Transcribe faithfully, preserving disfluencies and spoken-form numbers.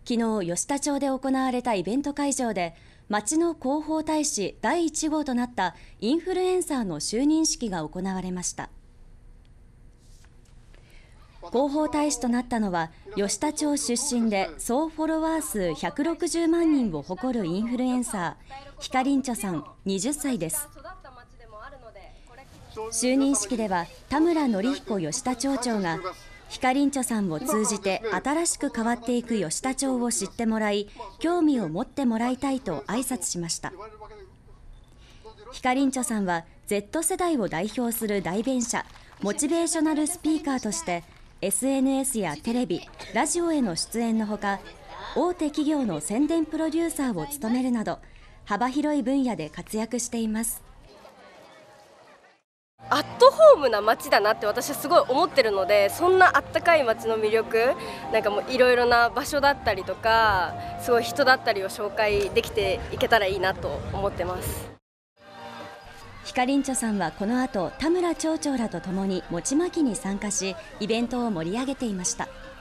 昨日、吉田町で行われたイベント会場で、町の広報大使だいいち号となったインフルエンサーの就任式が行われました。広報大使となったのは、吉田町出身で総フォロワー数ひゃくろくじゅうまんにんを誇るインフルエンサー、ひかりんちょさんはたちです。就任式では、田村紀彦吉田町長が、ひかりんちょさんを通じて新しく変わっていく吉田町を知ってもらい、興味を持ってもらいたいと挨拶しました。ひかりんちょさんは Z 世代を代表する代弁者、モチベーショナルスピーカーとして、エスエヌエス やテレビ、ラジオへの出演のほか、大手企業の宣伝プロデューサーを務めるなど、幅広い分野で活躍しています。 アットホームな街だなって私はすごい思ってるので、そんなあったかい街の魅力、なんかもういろいろな場所だったりとか、すごい人だったりを紹介できていけたらいいなと思ってます。 ひかりんちょさんはこの後、田村町長らとともに餅まきに参加し、イベントを盛り上げていました。